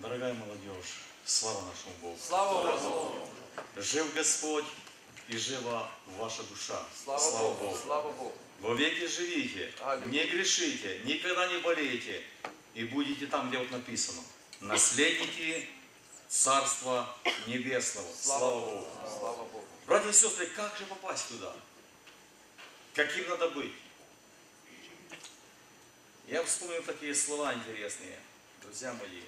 Дорогая молодежь, слава нашему Богу. Слава Богу. Жив Господь и жива ваша душа. Слава Богу. Слава Богу. Во веки живите, не грешите, никогда не болейте, и будете там, где вот написано, наследники Царства Небесного. Слава Богу. Слава Богу. Братья и сестры, как же попасть туда? Каким надо быть? Я вспомнил такие слова интересные, друзья мои.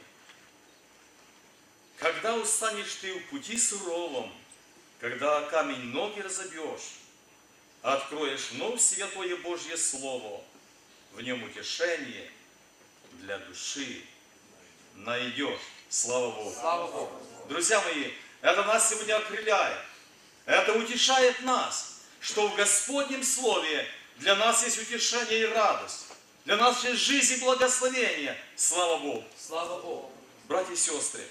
Когда устанешь ты в пути суровом, когда камень ноги разобьешь, откроешь вновь святое Божье Слово, в нем утешение для души найдешь. Слава Богу. Слава Богу. Друзья мои, это нас сегодня окрыляет. Это утешает нас, что в Господнем Слове для нас есть утешение и радость. Для нас есть жизнь и благословение. Слава Богу. Слава Богу. Братья и сестры,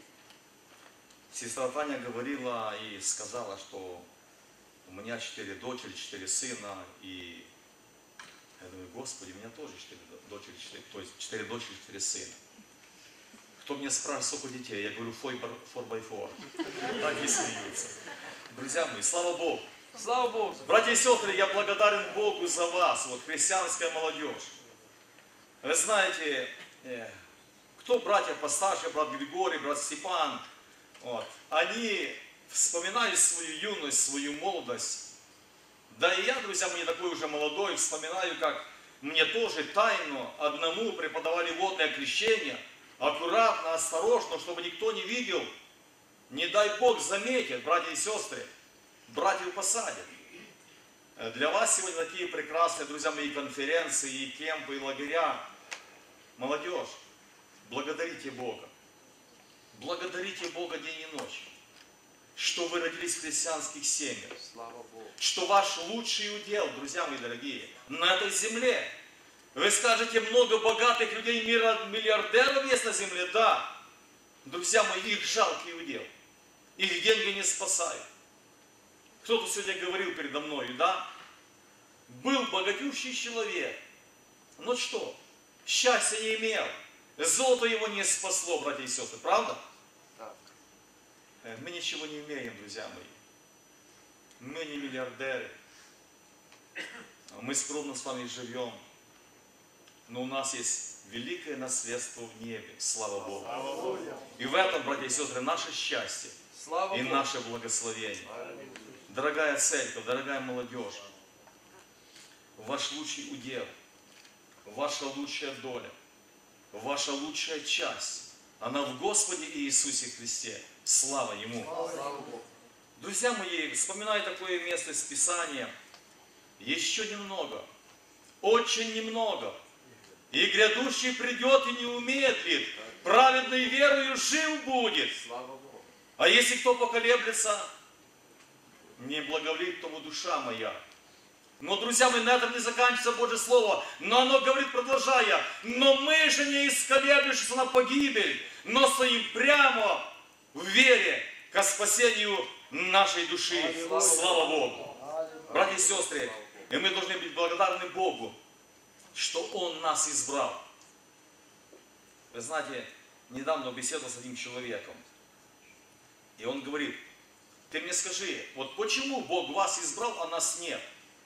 сестра Таня говорила и сказала, что у меня 4 дочери, 4 сына, и я думаю, Господи, у меня тоже 4 дочери, 4, то есть 4 дочери, 4 сына. Кто меня спрашивает, сколько детей? Я говорю, 4x4. Так и смеются. Друзья мои, слава Богу. Слава Богу. Братья и сестры, я благодарен Богу за вас, вот христианская молодежь. Вы знаете, кто братья постарше, брат Григорий, брат Степан, вот, они вспоминают свою юность, свою молодость. Да и я, друзья мои, такой уже молодой, вспоминаю, как мне тоже тайну одному преподавали водное крещение, аккуратно, осторожно, чтобы никто не видел. Не дай Бог заметит, братья и сестры, братьев посадят. Для вас сегодня такие прекрасные, друзья мои, конференции, и кемпы, и лагеря. Молодежь, благодарите Бога. Благодарите Бога день и ночь, что вы родились в христианских семьях. Слава Богу. Что ваш лучший удел, друзья мои дорогие, на этой земле. Вы скажете, много богатых людей, миллиардеров есть на земле? Да. Друзья мои, их жалкий удел. Их деньги не спасают. Кто-то сегодня говорил передо мной, да? Был богатющий человек. Но что? Счастья не имел. Золото его не спасло, братья и сестры. Правда? Да. Мы ничего не имеем, друзья мои. Мы не миллиардеры. Мы скромно с вами живем. Но у нас есть великое наследство в небе. Слава Богу. И в этом, братья и сестры, наше счастье. Слава И Богу. наше благословение. Дорогая церковь, дорогая молодежь, ваш лучший удел, ваша лучшая доля, ваша лучшая часть, она в Господе Иисусе Христе. Слава Ему. Слава Богу. Друзья мои, вспоминаю такое место из Писания. Еще немного, очень немного, и грядущий придет и не умедлит, праведный верою жив будет. Слава Богу. А если кто поколеблется, не благоволит тому душа моя. Но, друзья мои, на этом не заканчивается Божье Слово. Но оно говорит, продолжая, но мы же не исколеблющись на погибель, но стоим прямо в вере ко спасению нашей души. Слава Богу. Братья и сестры, и мы должны быть благодарны Богу, что Он нас избрал. Вы знаете, недавно беседовал с одним человеком, и он говорит, ты мне скажи, вот почему Бог вас избрал, а нас нет?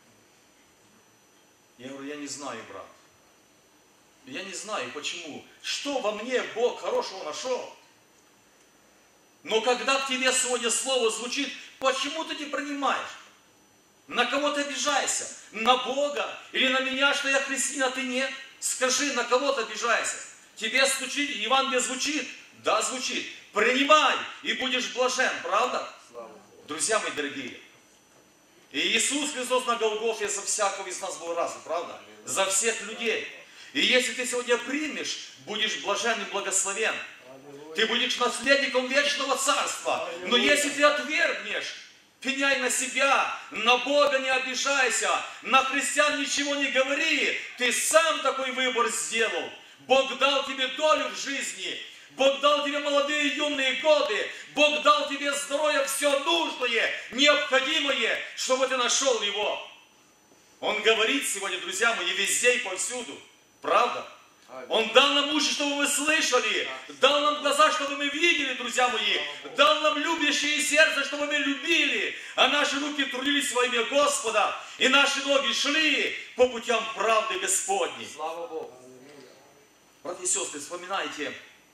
Я говорю, я не знаю, брат. Я не знаю, почему. Что во мне Бог хорошего нашел? Но когда к тебе сегодня слово звучит, почему ты не принимаешь? На кого ты обижаешься? На Бога? Или на меня, что я христианин, а ты нет? Скажи, на кого ты обижаешься? Тебе стучит, Евангелие звучит? Да, звучит. Принимай, и будешь блажен, правда? Друзья мои дорогие, и Иисус Христос на Голгофе за всякого из нас был разом, правда? За всех людей. И если ты сегодня примешь, будешь блажен и благословен. Ты будешь наследником вечного царства. Но если ты отвергнешь, пеняй на себя, на Бога не обижайся, на христиан ничего не говори. Ты сам такой выбор сделал. Бог дал тебе долю в жизни. Бог дал тебе молодые юные годы. Бог дал тебе здоровье, все нужное, необходимое, чтобы ты нашел его. Он говорит сегодня, друзья мои, везде и повсюду. Правда? Он дал нам уши, чтобы мы слышали, дал нам глаза, чтобы мы видели, друзья мои, дал нам любящее сердце, чтобы мы любили, а наши руки трудились во имя Господа, и наши ноги шли по путям правды Господней. Слава Богу. Братья и сестры, вспоминайте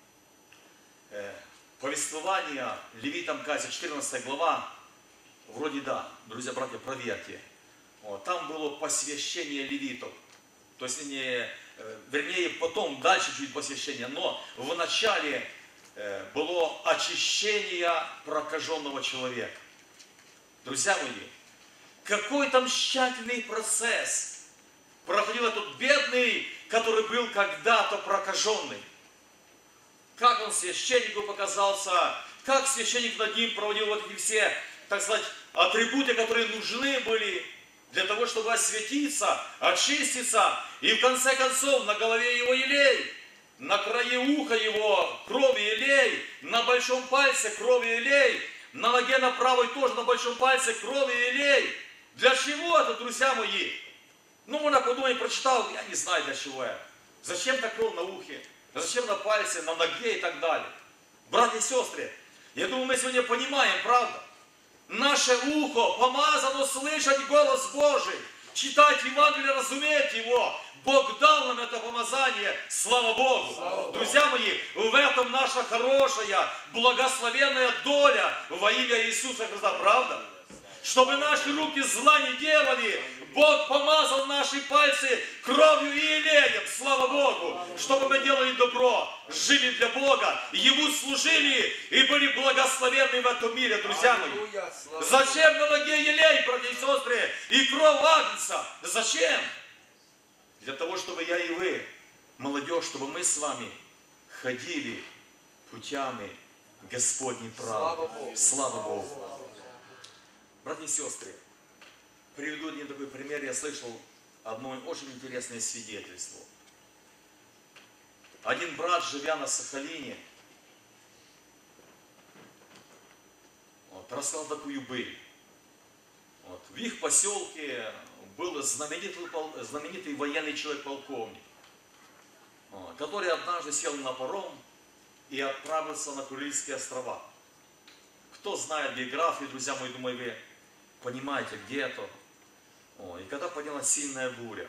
повествование Левитам Казе, 14 глава, вроде да, друзья, братья, проверьте. Вот, там было посвящение левитов, то есть вернее, потом, дальше чуть посвящение, но в начале было очищение прокаженного человека. Друзья мои, какой там тщательный процесс проходил этот бедный, который был когда-то прокаженный. Как он священнику показался, как священник над ним проводил вот эти все, так сказать, атрибуты, которые нужны были для того, чтобы осветиться, очиститься, и в конце концов на голове его елей, на крае уха его крови елей, на большом пальце крови елей, на ноге на правой тоже на большом пальце крови елей. Для чего это, друзья мои? Ну, можно подумать, прочитал, я не знаю для чего это. Зачем так кровь на ухе? Зачем на пальце, на ноге и так далее? Братья и сестры, я думаю, мы сегодня понимаем, правда? Наше ухо помазано слышать голос Божий, читать Евангелие, разуметь его. Бог дал нам это помазание, слава Богу. Слава Друзья мои, в этом наша хорошая, благословенная доля во имя Иисуса Христа, правда? Чтобы наши руки зла не делали, Бог помазал наши пальцы кровью и елеем, слава Богу, чтобы мы делали добро, жили для Бога, Ему служили и были благословенны в этом мире, друзья мои. Зачем на ноге елей, братья и сестры, и кровь агнца? Зачем? Для того, чтобы я и вы, молодежь, чтобы мы с вами ходили путями Господней правды. Слава Богу. Братья и сестры, приведу один такой пример. Я слышал одно очень интересное свидетельство. Один брат, живя на Сахалине, рассказал такую быль. В их поселке был знаменитый военный человек-полковник, который однажды сел на паром и отправился на Курильские острова. Кто знает биографию, друзья мои, думаю, вы понимаете, где это. И когда поднялась сильная буря,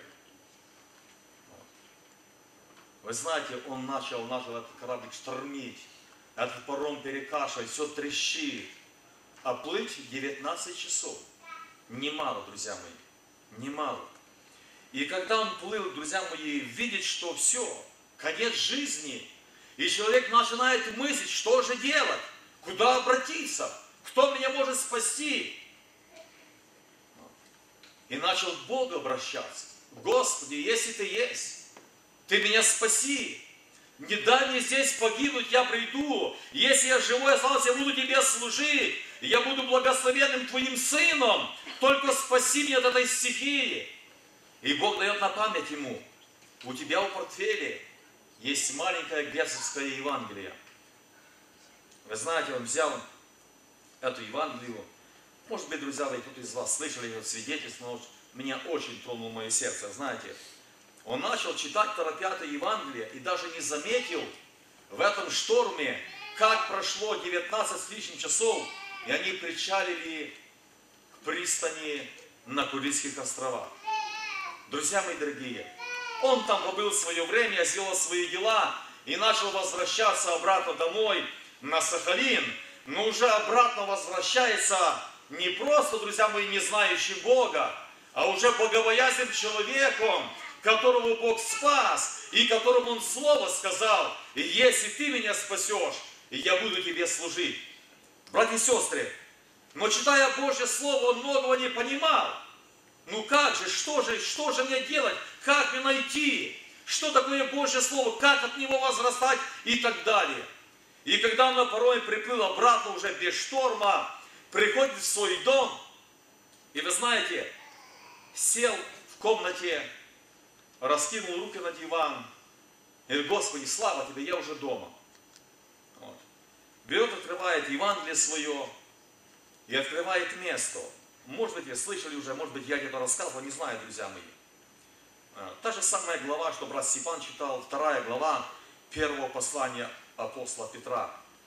вы знаете, он начал этот кораблик штормить, этот паром перекашивать, все трещит. А плыть 19 часов. Немало, друзья мои, немало. И когда он плыл, друзья мои, видит, что все, конец жизни, и человек начинает мыслить, что же делать, куда обратиться, кто меня может спасти. И начал к Богу обращаться. Господи, если Ты есть, Ты меня спаси. Не дай мне здесь погибнуть, я приду. Если я живой остался, я буду Тебе служить. Я буду благословенным Твоим сыном. Только спаси меня от этой стихии. И Бог дает на память ему. У тебя в портфеле есть маленькое герцогское Евангелие. Вы знаете, он взял эту Евангелию. Может быть, друзья, вы кто-то из вас слышали это свидетельство, но меня очень тронуло мое сердце. Знаете, он начал читать торопя это Евангелие и даже не заметил в этом шторме, как прошло 19 с лишним часов, и они причалили к пристани на Курильских островах. Друзья мои дорогие, он там побыл свое время, сделал свои дела и начал возвращаться обратно домой на Сахалин, но уже обратно возвращается не просто, друзья мои, не знающим Бога, а уже богобоязненным человеком, которого Бог спас, и которому Он слово сказал: если Ты меня спасешь, я буду Тебе служить. Братья и сестры, но читая Божье Слово, он многого не понимал. Ну как же, что же мне делать, как мне найти, что такое Божье Слово, как от него возрастать и так далее. И когда он на пароме приплыл обратно уже без шторма, приходит в свой дом, и вы знаете, сел в комнате, раскинул руки на диван, и говорит: Господи, слава Тебе, я уже дома. Вот. Берет, открывает Евангелие свое и открывает место. Может быть, вы слышали уже, может быть, я где-то рассказывал, не знаю, друзья мои. Та же самая глава, что брат Степан читал, 2 глава первого послания апостола Петра,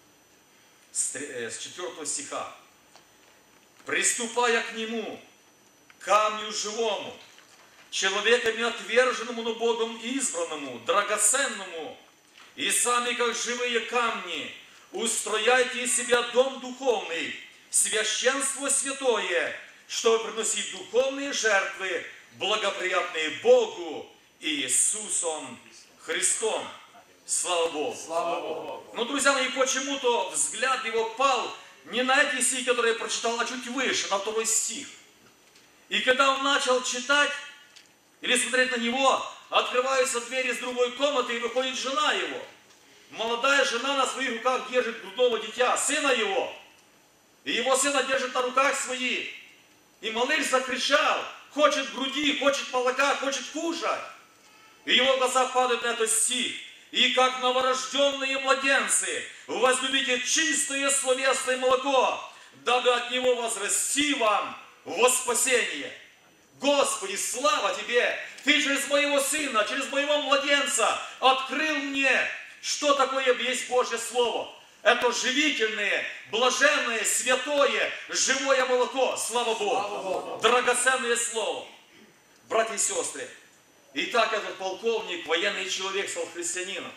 с 4 стиха. «Приступая к нему, камню живому, человеками отверженному, но Богом избранному, драгоценному, и сами, как живые камни, устрояйте из себя дом духовный, священство святое, чтобы приносить духовные жертвы, благоприятные Богу и Иисусом Христом». Слава Богу! Слава Богу! Но, друзья мои, почему-то взгляд его пал не на эти стихи, которые я прочитал, а чуть выше, на 2 стих. И когда он начал читать или смотреть на него, открываются двери из другой комнаты, и выходит жена его. Молодая жена на своих руках держит грудного дитя, сына его. И его сына держит на руках своих. И малыш закричал, хочет груди, хочет молока, хочет кушать. И его глаза падают на этот стих. «И как новорожденные младенцы, возлюбите чистое словесное молоко, дабы от него возрасти вам во спасение». Господи, слава Тебе! Ты через моего сына, через моего младенца открыл мне, что такое есть Божье Слово. Это живительное, блаженное, святое, живое молоко. Слава Богу! Драгоценное Слово. Братья и сестры, итак, этот полковник, военный человек, стал христианином.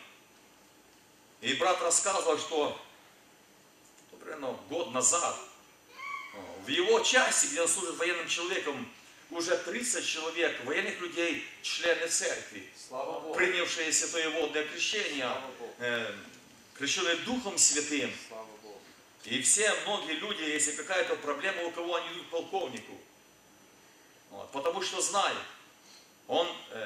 И брат рассказывал, что примерно год назад в его части, где он служит военным человеком, уже 30 человек, военных людей, члены церкви, принявшие святое водное крещение, крещенные Духом Святым. И все, многие люди, если какая-то проблема у кого, они идут к полковнику. Вот, потому что знают. Он,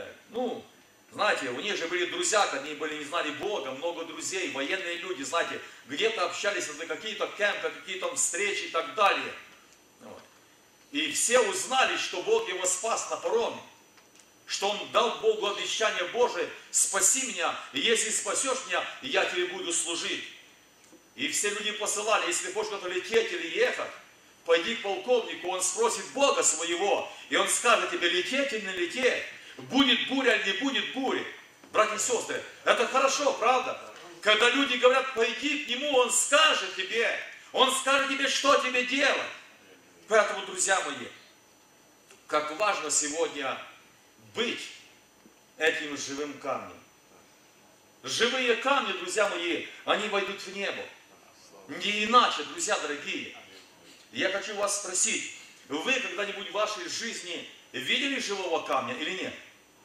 знаете, у них же были друзья, они были, не знали Бога, много друзей, военные люди, знаете, где-то общались на какие-то кемпы, какие-то встречи и так далее. Вот. И все узнали, что Бог его спас на пароме, что он дал Богу обещание Божие: спаси меня, и если спасешь меня, я тебе буду служить. И все люди посылали: если хочешь куда-то лететь или ехать, пойди к полковнику, он спросит Бога своего, и он скажет тебе, лететь или не лететь, будет буря или не будет бури. Братья и сестры, это хорошо, правда? Когда люди говорят, пойди к нему, он скажет тебе, что тебе делать. Поэтому, друзья мои, как важно сегодня быть этим живым камнем. Живые камни, друзья мои, они войдут в небо. Не иначе, друзья дорогие. Я хочу вас спросить, вы когда-нибудь в вашей жизни видели живого камня или нет?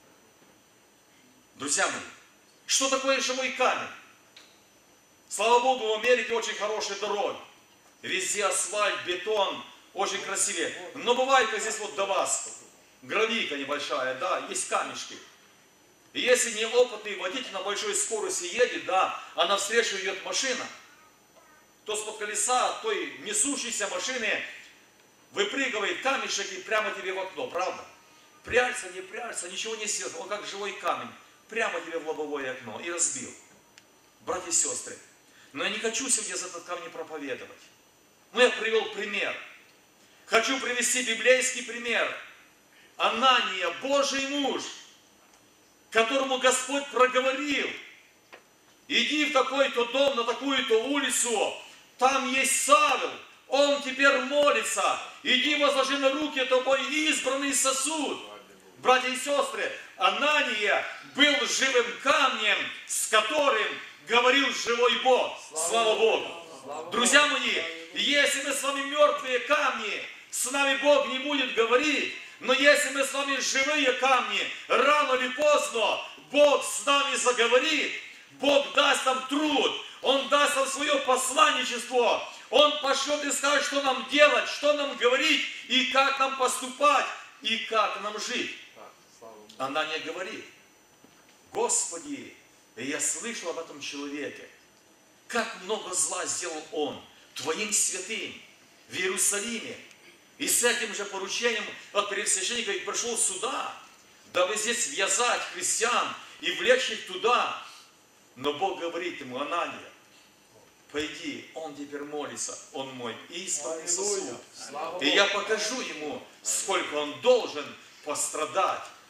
Друзья мои, что такое живой камень? Слава Богу, в Америке очень хорошие дороги. Везде асфальт, бетон, очень красивее. Но бывает, как здесь вот до вас, гравийка небольшая, да, есть камешки. И если неопытный водитель на большой скорости едет, да, а навстречу идет машина, то с-под колеса той несущейся машины выпрыгивает камешек и прямо тебе в окно, правда? Прячься, не прячься, ничего не сделает. Он как живой камень, прямо тебе в лобовое окно и разбил. Братья и сестры, но я не хочу сегодня за этот камень проповедовать. Но я привел пример. Хочу привести библейский пример. Анания, Божий муж, которому Господь проговорил: иди в такой-то дом, на такую-то улицу, там есть Савел, он теперь молится, иди возложи на руки тобой избранный сосуд. Братья и сестры, Анания был живым камнем, с которым говорил живой Бог. Слава Богу! Друзья мои, если мы с вами мертвые камни, с нами Бог не будет говорить. Но если мы с вами живые камни, рано или поздно Бог с нами заговорит. Бог даст нам труд, Он даст нам свое посланничество. Он пошлет и скажет, что нам делать, что нам говорить, и как нам поступать, и как нам жить. Она не говорит: Господи, я слышал об этом человеке, как много зла сделал он Твоим святым в Иерусалиме. И с этим же поручением от первосвященника и пришел сюда, дабы здесь ввязать христиан и влечь их туда. Но Бог говорит ему: Анания, пойди, он теперь молится, он мой избранный сосуд. И я покажу ему, сколько он должен пострадать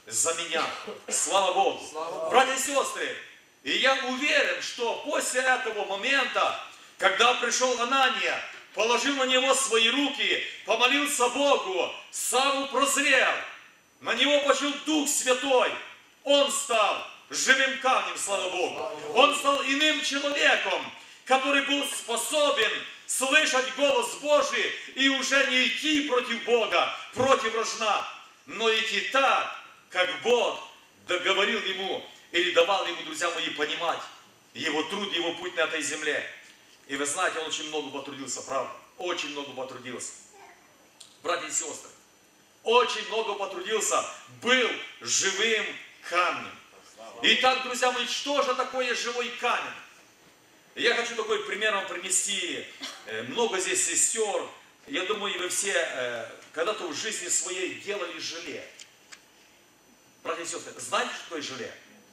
за меня. Слава Богу. Братья и сестры, и я уверен, что после этого момента, когда пришел Анания, положил на него свои руки, помолился Богу, Савл прозрел, на него пошел Дух Святой, он стал живым камнем, слава Богу. Он стал иным человеком, который был способен слышать голос Божий и уже не идти против Бога, против рожна, но идти так, как Бог договорил ему или давал ему, друзья мои, понимать его труд, его путь на этой земле. И вы знаете, он очень много потрудился, правда? Очень много потрудился. Братья и сестры, очень много потрудился, был живым камнем. Итак, друзья мои, что же такое живой камень? Я хочу такой пример вам принести. Много здесь сестер. Я думаю, вы все когда-то в жизни своей делали желе. Братья и сестры, знаете, что такое желе?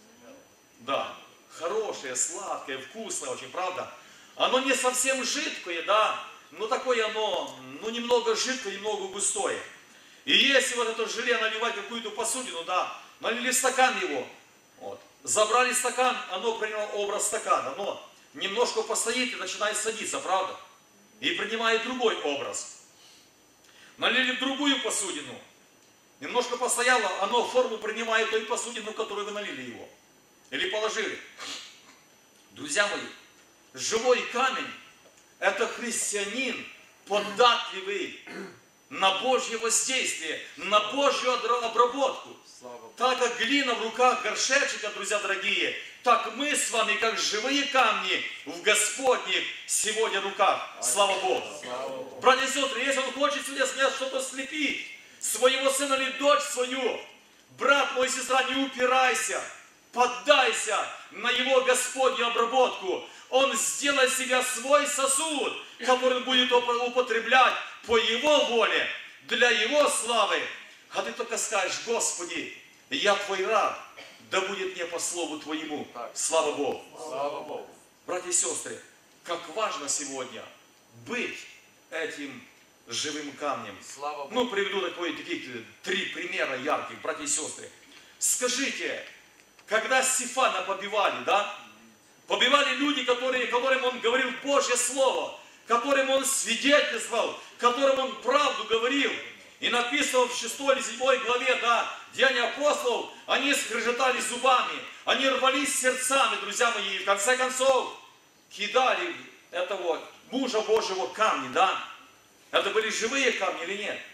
Да, хорошее, сладкое, вкусное очень, правда? Оно не совсем жидкое, да, но такое оно, немного жидкое, немного густое. И если вот это желе наливать в какую-то посудину, да, налили стакан его, вот, забрали стакан, оно приняло образ стакана, оно немножко постоит и начинает садиться, правда? И принимает другой образ. Налили в другую посудину, немножко постояло, оно форму принимает той посудину, в которую вы налили его. Или положили. Друзья мои, живой камень – это христианин, податливый на Божье воздействие, на Божью обработку. Так как глина в руках горшечника, друзья дорогие, так мы с вами, как живые камни в Господних сегодня руках. Слава Богу. Братья и сестры, если он хочет сегодня с меня что-то слепить, своего сына или дочь свою, брат мой, сестра, не упирайся, поддайся на его Господнюю обработку. Он сделает себя свой сосуд, который он будет употреблять по его воле, для его славы. А ты только скажешь: Господи, я твой раб, да будет мне по слову твоему. Слава Богу. Слава Богу. Братья и сестры, как важно сегодня быть этим живым камнем. Слава Богу. Приведу такие 3 примера ярких, братья и сестры. Скажите, когда Стефана побивали, да? Побивали люди, которым он говорил Божье Слово, которым он свидетельствовал, которым он правду говорил. И написано в 6 или 7 главе, да, Деяния апостолов, они скрежетали зубами, они рвались сердцами, друзья мои, и в конце концов кидали этого мужа Божьего камни, да? Это были живые камни или нет?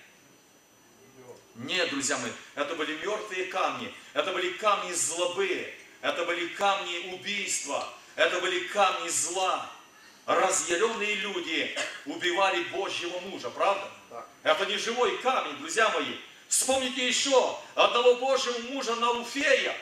Нет, друзья мои, это были мертвые камни, это были камни злобы, это были камни убийства, это были камни зла. Разъяренные люди убивали Божьего мужа, правда? Это не живой камень, друзья мои. Вспомните еще одного Божьего мужа Науфея.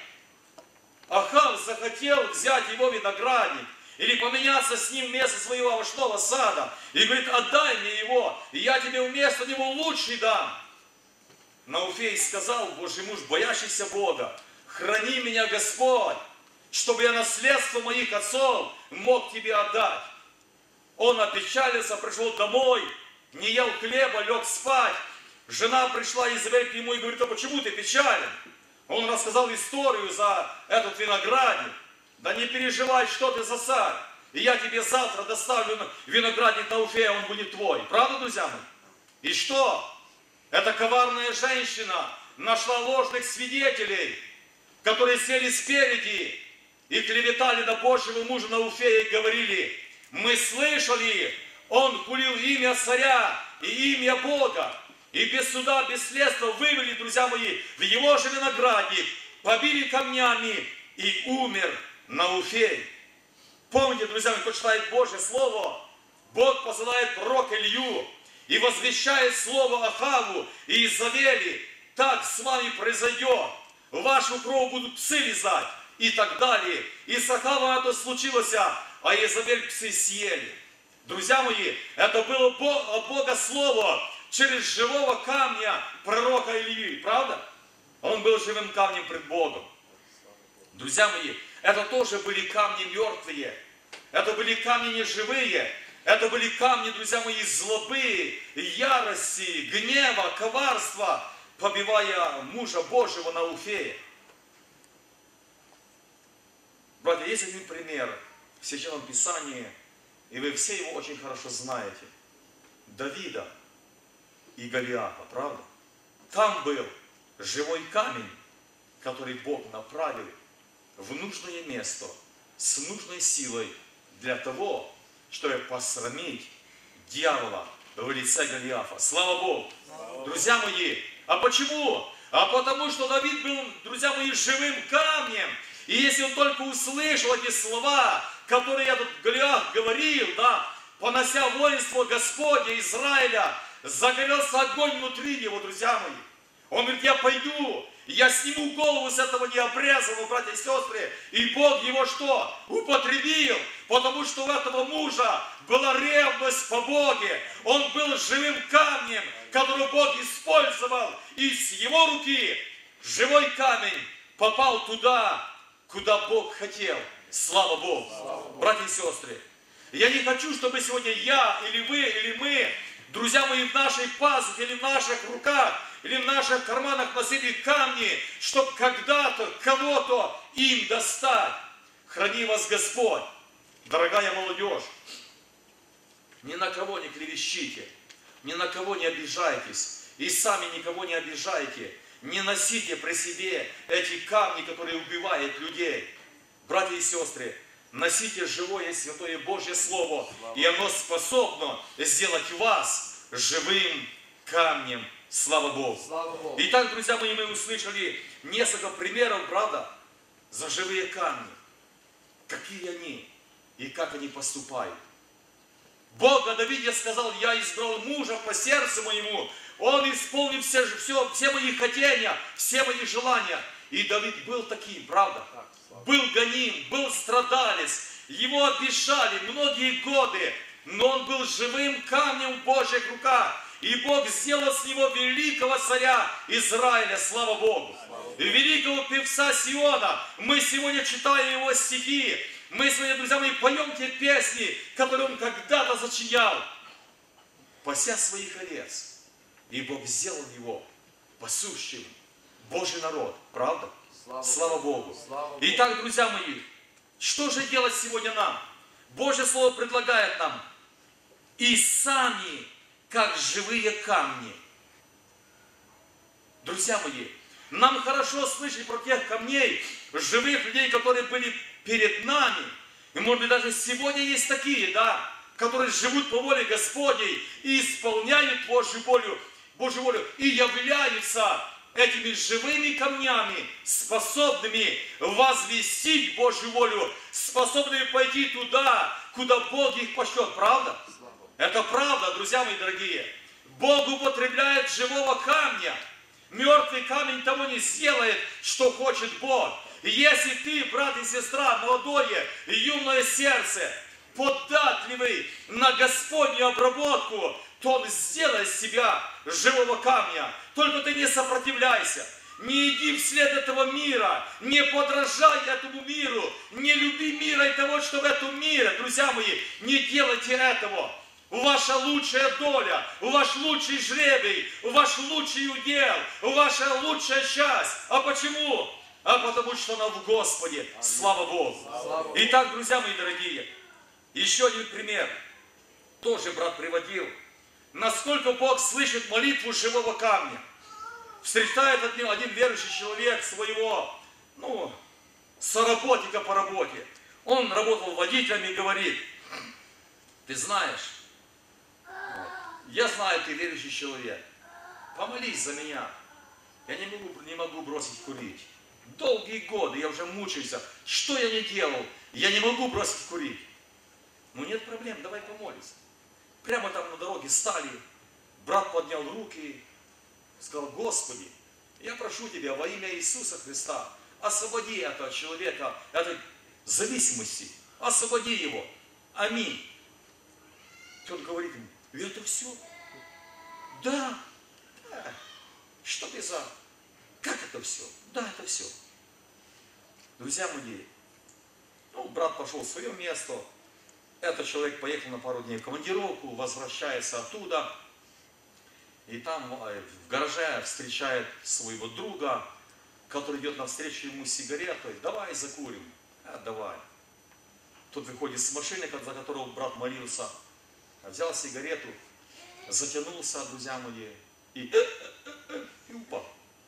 Ахав захотел взять его виноградник или поменяться с ним вместо своего овощного сада. И говорит: отдай мне его, и я тебе вместо него лучший дам. Науфей сказал: Божий муж, боящийся Бога, храни меня, Господь, чтобы я наследство моих отцов мог тебе отдать. Он опечалился, пришел домой, не ел хлеба, лег спать. Жена пришла, Изавель, к нему и говорит: а почему ты печален? Он рассказал историю за этот виноградник. Да не переживай, что ты за царь. И я тебе завтра доставлю виноградник Науфея, он будет твой. Правда, друзья мои? И что? Эта коварная женщина нашла ложных свидетелей, которые сели спереди и клеветали на Божьего мужа Науфея и говорили: мы слышали, он хулил имя царя и имя Бога. И без суда, без следства вывели, друзья мои, в его же виноградник, побили камнями, и умер Науфей. Помните, друзья мои, кто читает Божье Слово, Бог посылает пророка Илью и возвещает слово Ахаву и Изавели: так с вами произойдет, в вашу кровь будут псы лизать, и так далее. И с Ахавом это случилось, а Изавель псы съели. Друзья мои, это было от Бога слово через живого камня пророка Илии, правда? Он был живым камнем пред Богом. Друзья мои, это тоже были камни мертвые, это были камни неживые, это были камни, друзья мои, злобы, ярости, гнева, коварства. побивая мужа Божьего на Уфее. Братья, есть один пример в Священном Писании, и вы все его очень хорошо знаете. Давида и Голиафа, правда? Там был живой камень, который Бог направил в нужное место с нужной силой для того, чтобы посрамить дьявола в лице Голиафа. Слава Богу! Друзья мои, а почему? А потому что Давид был, друзья мои, живым камнем. И если он только услышал эти слова, которые этот Голиаф говорил, да, понося воинство Господня Израиля, загорелся огонь внутри него, друзья мои. Он говорит, я пойду, я сниму голову с этого необрезанного, братья и сестры. И Бог его что? Употребил, потому что у этого мужа была ревность по Боге. Он был живым камнем, который Бог использовал. И с его руки живой камень попал туда, куда Бог хотел. Слава Богу. Слава Богу. Братья и сестры, я не хочу, чтобы сегодня я, или вы, или мы, друзья мои, в нашей пазухе, или в наших руках, или в наших карманах носили камни, чтобы когда-то кого-то им достать. Храни вас Господь. Дорогая молодежь, ни на кого не клевещите, ни на кого не обижайтесь, и сами никого не обижайте. Не носите при себе эти камни, которые убивают людей. Братья и сестры, носите живое святое Божье Слово, и оно способно сделать вас живым камнем. Слава Богу. Слава Богу. Итак, друзья мои, мы услышали несколько примеров, правда, за живые камни. Какие они и как они поступают. Бог о Давиде сказал, я избрал мужа по сердцу моему, он исполнил все мои хотения, все мои желания. И Давид был таким, правда? Был гоним, был страдалец, его обижали многие годы, но он был живым камнем в Божьих руках. И Бог сделал с него великого царя Израиля, слава Богу. Великого певца Сиона. Мы сегодня читаем его стихи. Мы сегодня, друзья мои, поем те песни, которые он когда-то сочинял, пася своих овец. И Бог сделал его пасущим Божий народ. Правда? Слава Богу. Итак, друзья мои, что же делать сегодня нам? Божье Слово предлагает нам. И сами, как живые камни. Друзья мои, нам хорошо слышать про тех камней, живых людей, которые были перед нами. И может быть даже сегодня есть такие, да, которые живут по воле Господней и исполняют Божью волю и являются этими живыми камнями, способными возвестить Божью волю, способными пойти туда, куда Бог их пошлет. Правда? Это правда, друзья мои дорогие. Бог употребляет живого камня. Мертвый камень того не сделает, что хочет Бог. И если ты, брат и сестра, молодое и юное сердце, податливый на Господню обработку, то Он сделает из себя живого камня. Только ты не сопротивляйся. Не иди вслед этого мира, не подражай этому миру, не люби мира и того, что в этом мире. Друзья мои, не делайте этого. Ваша лучшая доля, ваш лучший жребий, ваш лучший удел, ваша лучшая часть. А почему? А потому что она в Господе. Слава Богу. Итак, друзья мои дорогие, еще один пример. Тоже брат приводил. Насколько Бог слышит молитву живого камня. Встречает один верующий человек своего, соработника по работе. Он работал водителем и говорит, ты знаешь, я знаю, ты верующий человек, помолись за меня. Я не могу бросить курить. Долгие годы я уже мучаюсь. Что я не делал? Я не могу бросить курить. Ну нет проблем, давай помолимся. Прямо там на дороге стали. Брат поднял руки, сказал, Господи, я прошу Тебя во имя Иисуса Христа, освободи этого человека, этой зависимости, освободи его. Аминь. И он говорит ему, и это все? Да. Что ты за? Как это все? Да, это все. Друзья мои, брат пошел в свое место, этот человек поехал на пару дней в командировку, возвращается оттуда. И там в гараже встречает своего друга, который идет навстречу ему с сигаретой. Давай закурим. Давай. Тот выходит с машины, за которого брат молился, взял сигарету, затянулся, друзья мои, и упал.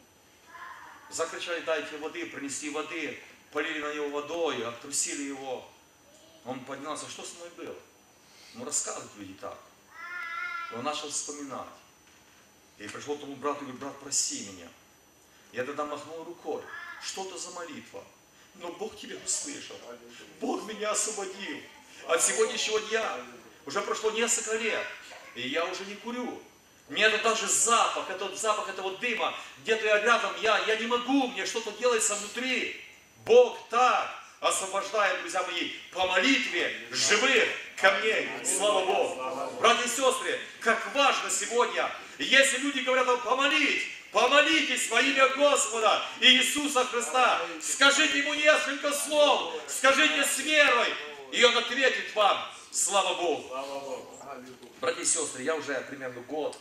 Закричали: дайте воды, принесли воды, полили на него водой, обтрусили его. Он поднялся: что с мной было? Ну, рассказывают люди так. И он начал вспоминать. И пришел к тому брату и говорит: брат, проси меня. Я тогда махнул рукой. Что это за молитва? Но Бог тебя услышал. Бог меня освободил. От сегодняшнего дня уже прошло несколько лет, и я уже не курю. Мне это даже запах, этот запах этого дыма, где-то я рядом, я не могу, мне что-то делается внутри. Бог так освобождает, друзья мои, по молитве живых камней. Слава Богу. Братья и сестры, как важно сегодня, если люди говорят вам помолитесь во имя Господа Иисуса Христа, скажите Ему несколько слов, скажите с верой, и Он ответит вам. Слава Богу. Братья и сестры, я уже примерно год,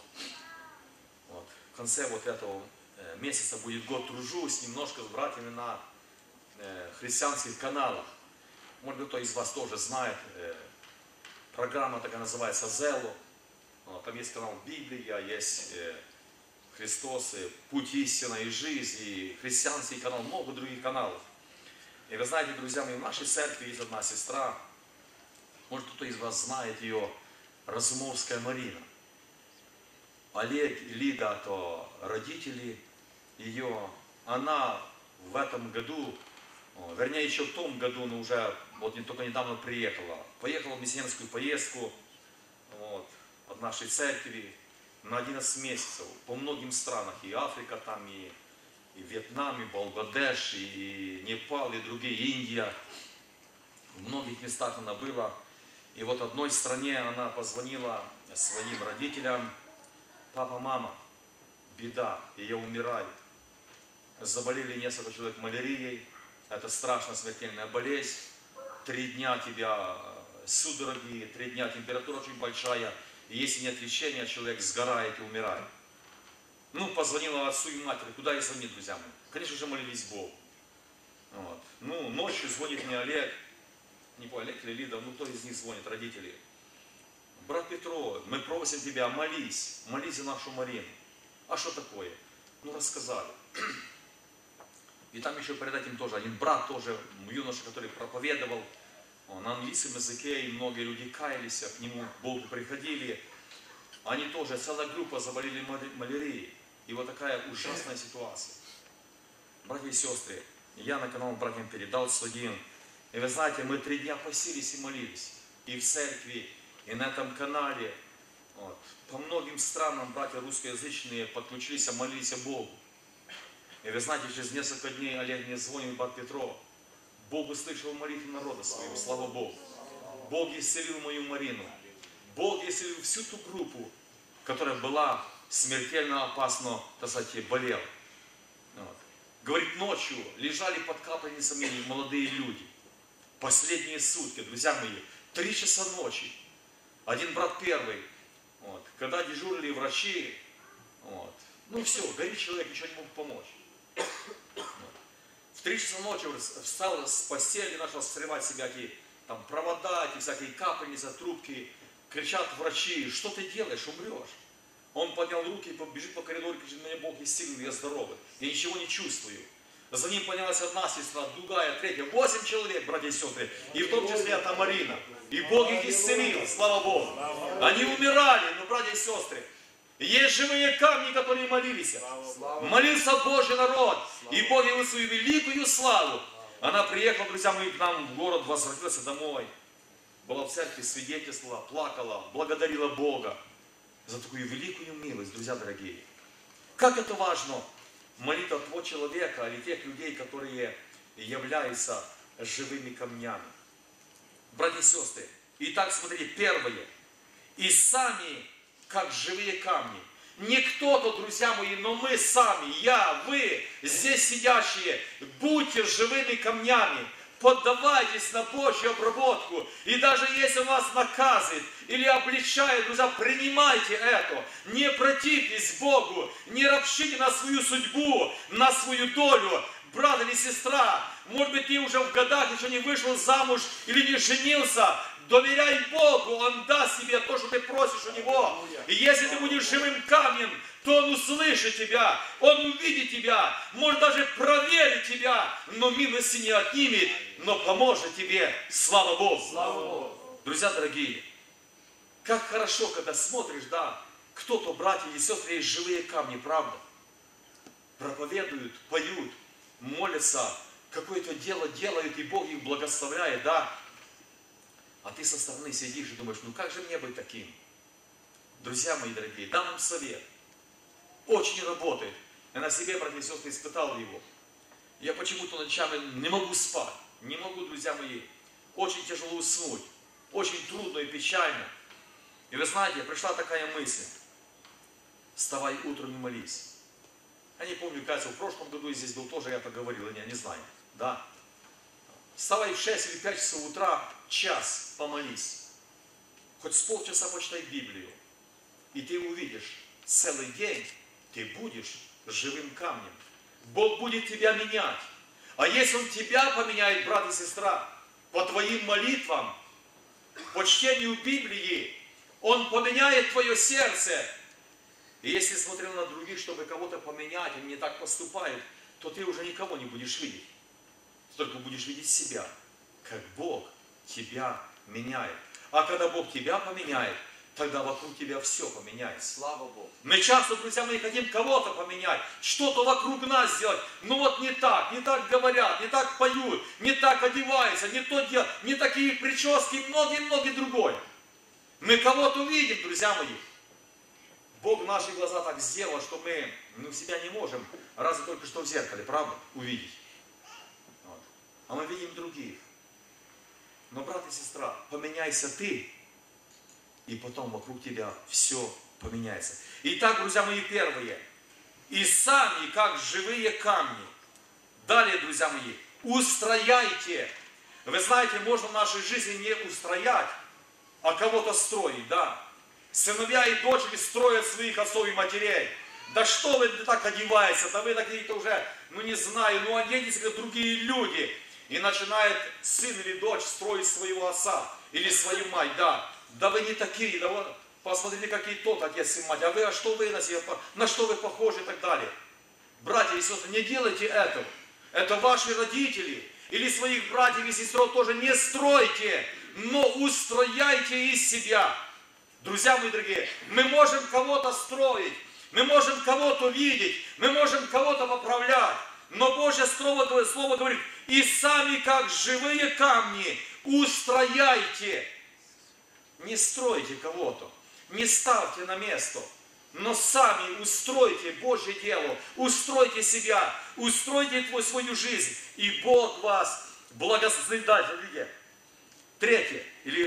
в конце этого месяца будет год, тружусь немножко с братьями на христианских каналах. Может быть, кто из вас тоже знает, программа такая называется «Зело». Там есть канал Библия, есть Христос, Путь истины и жизнь, и христианский канал, много других каналов. И вы знаете, друзья мои, в нашей церкви есть одна сестра, может, кто из вас знает ее, Разумовская Марина. Олег и Лида, то родители ее, она в этом году, вернее, еще в том году, но уже только недавно поехала в миссионерскую поездку от нашей церкви на 11 месяцев по многим странам, и Африка там, и Вьетнам, и Бангладеш, и Непал, и другие, Индия. В многих местах она была. И в одной стране она позвонила своим родителям: папа, мама, беда, и я умираю. Заболели несколько человек малярией, это страшная смертельная болезнь. 3 дня тебя судороги, 3 дня температура очень большая. И если нет лечения, человек сгорает и умирает. Позвонила отцу и матери. Куда я звоню, друзья мои? Конечно же, молились Богу. Ночью звонит мне Олег. Не помню, Олег или Лида, кто из них звонит, родители. Брат Петро, мы просим тебя, молись за нашу Марину. А что такое? Рассказали. И там еще перед этим тоже один брат, тоже юноша, который проповедовал на английском языке, и многие люди каялись, к нему к Богу приходили. Они тоже, целая группа заболели малярией. И вот такая ужасная ситуация. Братья и сестры, я на канал братьям передал своим. И вы знаете, мы 3 дня постились и молились. И в церкви, и на этом канале. По многим странам братья русскоязычные подключились, молились Богу. И вы знаете, через несколько дней Олег мне звонит, брат Петро. Бог услышал молитву народа своего, слава Богу. Бог исцелил мою Марину. Бог исцелил всю ту группу, которая была смертельно опасно, болела. Говорит, ночью лежали под капельницами молодые люди. Последние сутки, друзья мои, 3 часа ночи. Один брат первый, когда дежурили врачи, все, горит человек, ничего не мог помочь. В 3 часа ночи встал с постели, начал срывать себя эти провода, эти всякие капельницы, трубки. Кричат врачи: что ты делаешь, умрешь. Он поднял руки, бежит по коридору, кричит: меня Бог исцелил, я здоровый, я ничего не чувствую. За ним поднялась одна сестра, другая, третья, 8 человек, братья и сестры, и в том числе это Марина. И Бог их исцелил, слава Богу. Они умирали, но, братья и сестры, есть живые камни, которые молились. Молился Божий народ, и Бог явил свою великую славу. Она приехала, друзья мои, к нам в город, возвратилась домой. Была в церкви, свидетельствовала, плакала, благодарила Бога за такую великую милость, друзья дорогие. Как это важно, молитва того человека или тех людей, которые являются живыми камнями. Братья и сестры, итак, смотрите, первое. И сами, как живые камни. Не кто-то, друзья мои, но мы сами, я, вы, здесь сидящие, будьте живыми камнями. поддавайтесь на Божью обработку. И даже если он вас наказывает или обличает, друзья, принимайте это. Не противьтесь Богу, не ропщите на свою судьбу, на свою долю. Брат или сестра, может быть, ты уже в годах еще не вышел замуж или не женился, доверяй Богу, Он даст тебе то, что ты просишь у Него. И если ты будешь живым камнем, то Он услышит тебя, Он увидит тебя, может даже проверить тебя, но милости не отнимет, но поможет тебе. Слава Богу! Слава Богу! Друзья дорогие, как хорошо, когда смотришь, да, кто-то, братья и сестры, есть живые камни, правда? Проповедуют, поют, молятся, какое-то дело делают, и Бог их благословляет, да? А ты со стороны сидишь и думаешь, ну как же мне быть таким? Друзья мои дорогие, дам вам совет. Очень работает. Я на себе, братья и сестры, испытал его. Я почему-то ночами не могу спать. Не могу, друзья мои. Очень тяжело уснуть. Очень трудно и печально. И вы знаете, пришла такая мысль. Вставай утром и молись. Я не помню, кажется, в прошлом году я здесь был тоже, я это говорил, я не знаю. Да. Вставай в 6 или 5 часов утра, час помолись. Хоть с полчаса почитай Библию. И ты увидишь, целый день ты будешь живым камнем. Бог будет тебя менять. А если Он тебя поменяет, брат и сестра, по твоим молитвам, по чтению Библии, Он поменяет твое сердце. И если смотрел на других, чтобы кого-то поменять, они не так поступают, то ты уже никого не будешь видеть. Ты только будешь видеть себя, как Бог тебя меняет. А когда Бог тебя поменяет, тогда вокруг тебя все поменяется. Слава Богу! Мы часто, друзья мои, хотим кого-то поменять, что-то вокруг нас сделать. Ну вот не так говорят, не так поют, не так одеваются, не то делают, не такие прически и многие-многие другое. Мы кого-то видим, друзья мои. Бог наши глаза так сделал, что мы себя не можем, разве только что в зеркале, правда, увидеть. Вот. А мы видим других. Но, брат и сестра, поменяйся ты, и потом вокруг тебя все поменяется. Итак, друзья мои, первые. И сами, как живые камни. Далее, друзья мои, устрояйте. Вы знаете, можно в нашей жизни не устроять, а кого-то строить, да. Сыновья и дочери строят своих отцов и матерей. Да что вы так одеваетесь? Да вы такие-то уже, не знаю, оденьтесь, как другие люди. И начинает сын или дочь строить своего отца или свою мать, да. Да вы не такие, да вот, посмотрите, какие тот отец и мать. А вы, что вы на себя, на что вы похожи и так далее. Братья и сестры, не делайте этого. Это ваши родители. Или своих братьев и сестер тоже не стройте, но устрояйте из себя. Друзья мои дорогие, мы можем кого-то строить, мы можем кого-то видеть, мы можем кого-то поправлять, но Божье Слово говорит, и сами, как живые камни, устрояйте. Не стройте кого-то, не ставьте на место, но сами устройте Божье дело, устройте себя, устройте свою жизнь, и Бог вас благословит. Дальше, третье.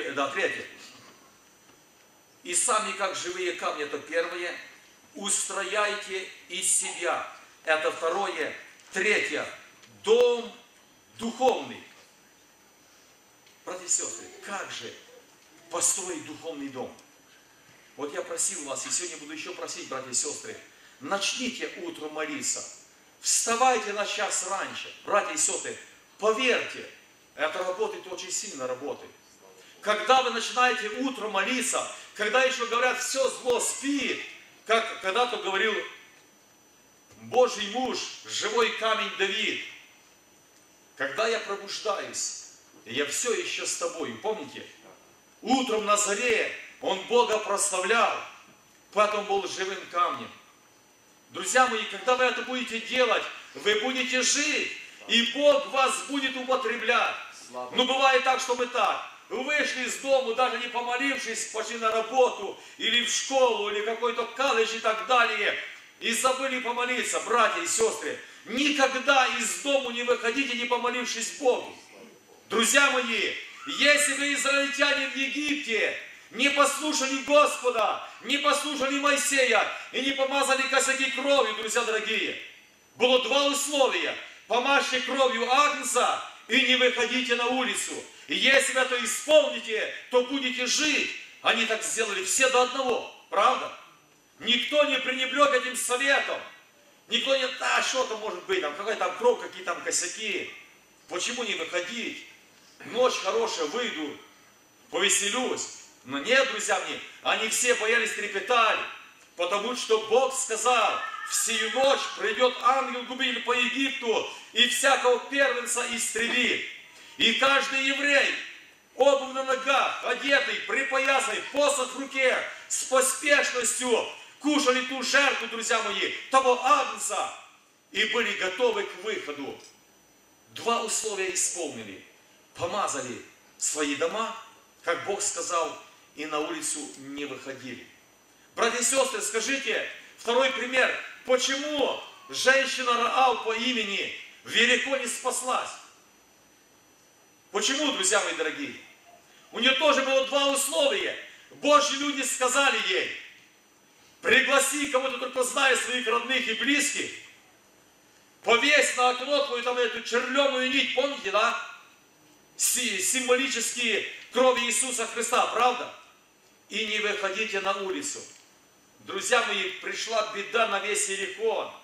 И сами, как живые камни, это первое, устрояйте из себя. Это второе. Третье. Дом духовный. Братья и сестры, как же построить духовный дом? Вот я просил вас, и сегодня буду еще просить, братья и сестры, начните утром молиться. Вставайте на час раньше. Братья и сестры, поверьте, это работает, очень сильно работает. Когда вы начинаете утром молиться, когда еще говорят, все зло спит, как когда-то говорил Божий муж, живой камень Давид. Когда я пробуждаюсь, я все еще с тобой. Помните? Утром на заре он Бога прославлял, поэтому был живым камнем. Друзья мои, когда вы это будете делать, вы будете жить, и Бог вас будет употреблять. Но бывает так, что вы так. Вы вышли из дома, даже не помолившись, пошли на работу, или в школу, или какой-то колледж и так далее, и забыли помолиться, братья и сестры. Никогда из дому не выходите, не помолившись Богу. Друзья мои, если вы, израильтяне в Египте, не послушали Господа, не послушали Моисея и не помазали косяки кровью, друзья дорогие, было два условия. Помажьте кровью агнца, и не выходите на улицу. И если вы это исполните, то будете жить. Они так сделали все до одного, правда? Никто не пренебрег этим советом. Никто не, что там может быть, там, какой там крок, какие там косяки. Почему не выходить? Ночь хорошая, выйду, повеселюсь. Но нет, друзья мои, они все боялись, трепетали. Потому что Бог сказал, в сию ночь придет ангел-губитель по Египту и всякого первенца истребит. И каждый еврей, обувь на ногах, одетый, припоясанный, посох в руке, с поспешностью кушали ту жертву, друзья мои, того агнца, и были готовы к выходу. Два условия исполнили. Помазали свои дома, как Бог сказал, и на улицу не выходили. Братья и сестры, скажите, второй пример. Почему женщина Раав по имени в Иерико не спаслась? Почему, друзья мои дорогие? У нее тоже было два условия. Божьи люди сказали ей: пригласи кого-то, только зная своих родных и близких, повесь на окно твою там эту червленую нить, помните, да? Символические крови Иисуса Христа, правда? И не выходите на улицу. Друзья мои, пришла беда на весь Иерихон.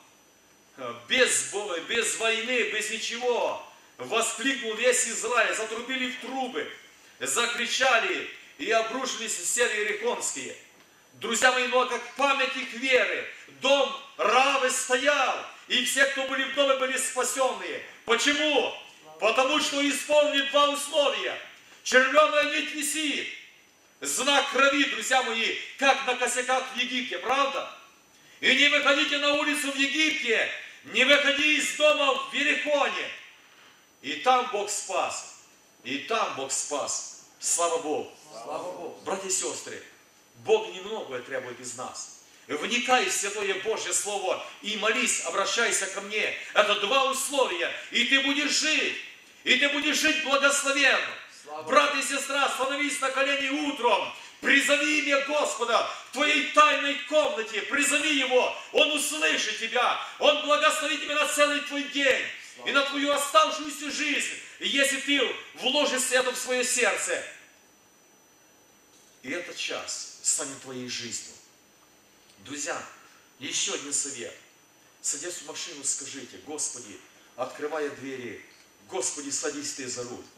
Без войны, без ничего. Воскликнул весь Израиль, затрубили в трубы, закричали и обрушились стены иерихонские. Друзья мои, но как память их веры, дом Раавы стоял, и все, кто были в доме, были спасенные. Почему? Потому что исполнили два условия. Червленая нить висит. Знак крови, друзья мои, как на косяках в Египте, правда? И не выходите на улицу в Египте, не выходи из дома в Иерихоне. И там Бог спас. И там Бог спас. Слава Богу. Слава Богу. Братья и сестры, Бог немногое требует из нас. Вникай в Святое Божье Слово и молись, обращайся ко мне. Это два условия, и ты будешь жить. И ты будешь жить благословенно. Брат и сестра, становись на колени утром. Призови имя Господа в твоей тайной комнате. Призови Его. Он услышит тебя. Он благословит тебя на целый твой день. И на твою оставшуюся жизнь. И если ты вложишь это в свое сердце. И этот час станет твоей жизнью. Друзья, еще один совет. Садясь в машину, скажите: Господи, открывая двери, Господи, садись ты за руль.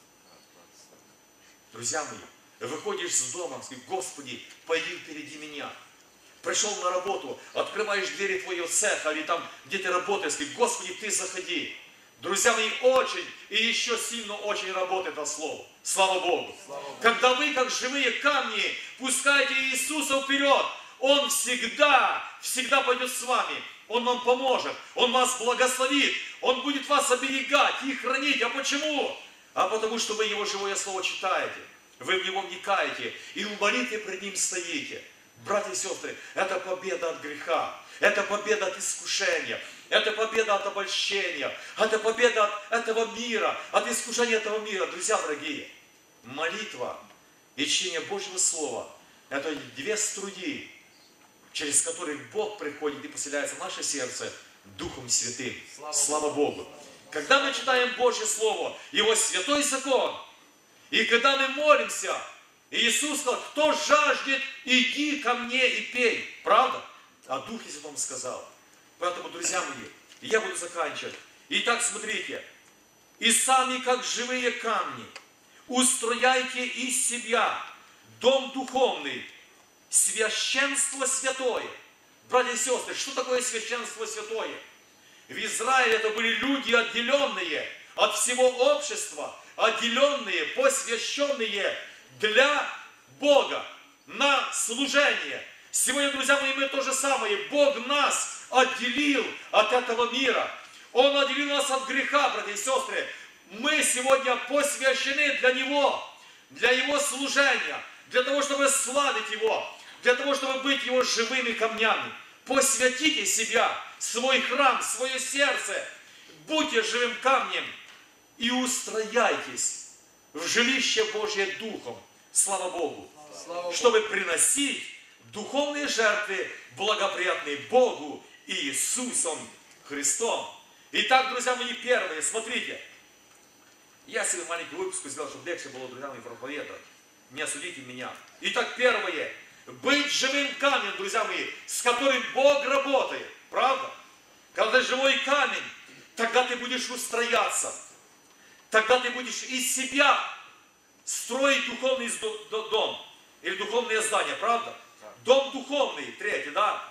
Друзья мои, выходишь с дома, скажи: Господи, пойди впереди меня. Пришел на работу, открываешь двери твоего цеха или там, где ты работаешь, скажи: Господи, ты заходи. Друзья мои, очень и еще сильно очень работает это слово. Слава Богу. Когда вы, как живые камни, пускаете Иисуса вперед, Он всегда пойдет с вами. Он вам поможет, Он вас благословит, Он будет вас оберегать и хранить. А почему? А потому что вы Его живое слово читаете, вы в Него вникаете и в молитве пред Ним стоите. Братья и сестры, это победа от греха, это победа от искушения, это победа от обольщения, это победа от этого мира, от искушения этого мира. Друзья дорогие, молитва и чтение Божьего Слова – это две струи, через которые Бог приходит и поселяется в наше сердце Духом Святым. Слава Богу! Когда мы читаем Божье Слово, Его святой закон, и когда мы молимся, Иисус сказал: кто жаждет, иди ко мне и пей. Правда? А Дух Святом сказал. Поэтому, друзья мои, я буду заканчивать. Итак, смотрите. И сами, как живые камни, устрояйте из себя дом духовный, священство святое. Братья и сестры, что такое священство святое? В Израиле это были люди, отделенные от всего общества, отделенные, посвященные для Бога, на служение. Сегодня, друзья мои, мы то же самое. Бог нас отделил от этого мира. Он отделил нас от греха, братья и сестры. Мы сегодня посвящены для Него, для Его служения, для того, чтобы славить Его, для того, чтобы быть Его живыми камнями. Посвятите себя, свой храм, свое сердце. Будьте живым камнем и устрояйтесь в жилище Божье Духом. Слава Богу. Чтобы приносить духовные жертвы, благоприятные Богу и Иисусом Христом. Итак, друзья мои, первые, смотрите. Я себе маленькую выпуску сделал, чтобы легче было друзьям и проповедовать. Не осудите меня. Итак, первое. Быть живым камнем, друзья мои, с которым Бог работает. Правда? Когда ты живой камень, тогда ты будешь устрояться. Тогда ты будешь из себя строить духовный дом. Или духовное здание, правда? Дом духовный, третий, да?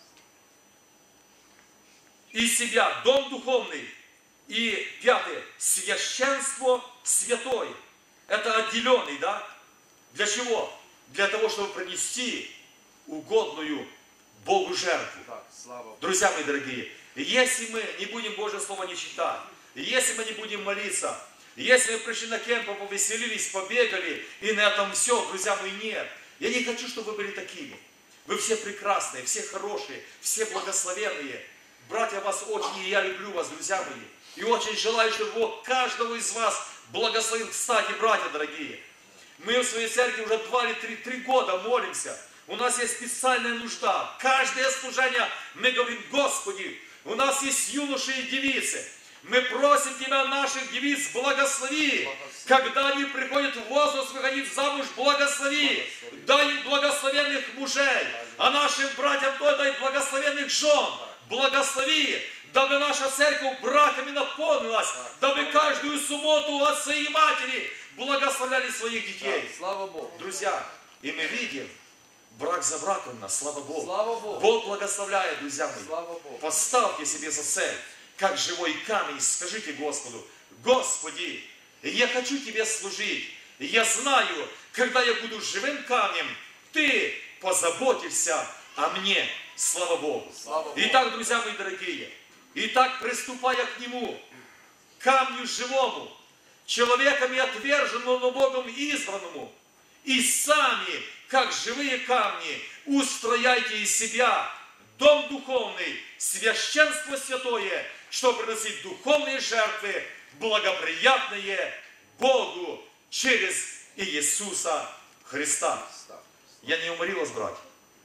Из себя дом духовный. И пятое, священство святое. Это отделенный, да? Для чего? Для того, чтобы принести угодную Богу жертву. Друзья мои дорогие, если мы не будем Божье Слово не читать, если мы не будем молиться, если мы пришли на кемп, повеселились, побегали, и на этом все, друзья мои, нет. Я не хочу, чтобы вы были такими. Вы все прекрасные, все хорошие, все благословенные. Братья, вас очень, и я люблю вас, друзья мои. И очень желаю, чтобы Бог каждого из вас благословил. Кстати, братья дорогие, мы в своей церкви уже 2 или 3 года молимся. У нас есть специальная нужда. Каждое служение мы говорим: Господи, у нас есть юноши и девицы. Мы просим Тебя, наших девиц, благослови. Когда они приходят в возраст выходить замуж, благослови. Дай им благословенных мужей. А нашим братьям дай благословенных жен. Благослови, дабы наша церковь браками наполнилась, дабы каждую субботу отцы и матери благословляли своих детей. Слава Богу. Друзья, и мы видим, брак за браком у нас, слава Богу. Слава Богу. Бог благословляет, друзья мои. Слава Богу. Поставьте себе за цель, как живой камень, скажите Господу: Господи, я хочу Тебе служить. Я знаю, когда я буду живым камнем, Ты позаботишься о мне. Слава Богу. Слава Богу. Итак, друзья мои дорогие, итак, приступая к Нему, камню живому, человеками отверженному, но Богом избранному, и сами, как живые камни, устрояйте из себя дом духовный, священство святое, чтобы приносить духовные жертвы, благоприятные Богу через Иисуса Христа. Я не уморил вас, братья?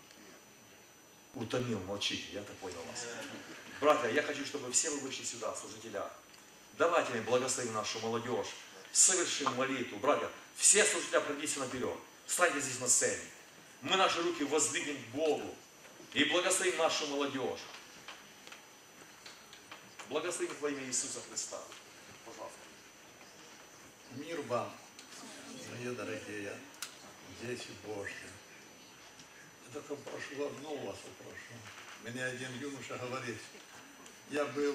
Утомил, молчите, я-то понял вас. Братья, я хочу, чтобы все вы вышли сюда, служителя. Давайте мы благословим нашу молодежь, совершим молитву. Братья, все служителя, пройдите наперед, встаньте здесь на сцене. Мы наши руки воздвигнем к Богу и благословим нашу молодежь. Благословим во имя Иисуса Христа. Пожалуйста. Мир вам, мои дорогие дети Божьи. Я только прошу одно у вас, прошу. Мне один юноша говорит: я был,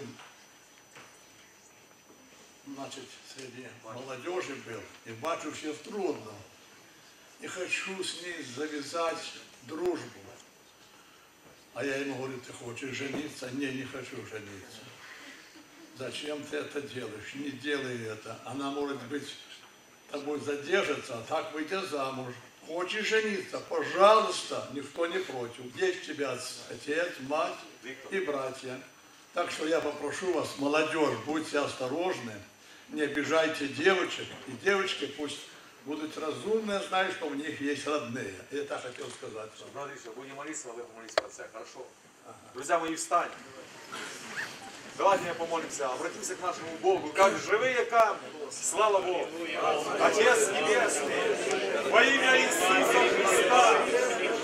значит, среди молодежи был, и бачу, все трудно. И хочу с ней завязать дружбу. А я ему говорю: ты хочешь жениться? Не хочу жениться. Зачем ты это делаешь? Не делай это. Она, может быть, тобой задержится, а так выйдя замуж. Хочешь жениться? Пожалуйста, никто не против. Здесь у тебя отец, мать и братья. Так что я попрошу вас, молодежь, будьте осторожны, не обижайте девочек. И девочки пусть будут разумные, зная, что у них есть родные. Я так хотел сказать. Смотрите, будем молиться, а вы помолитесь в конце. Хорошо? Ага. Друзья мои, встань. Давайте мы помолимся, обратимся к нашему Богу, как живые камни. Слава Богу! Отец Небесный, во имя Иисуса Христа,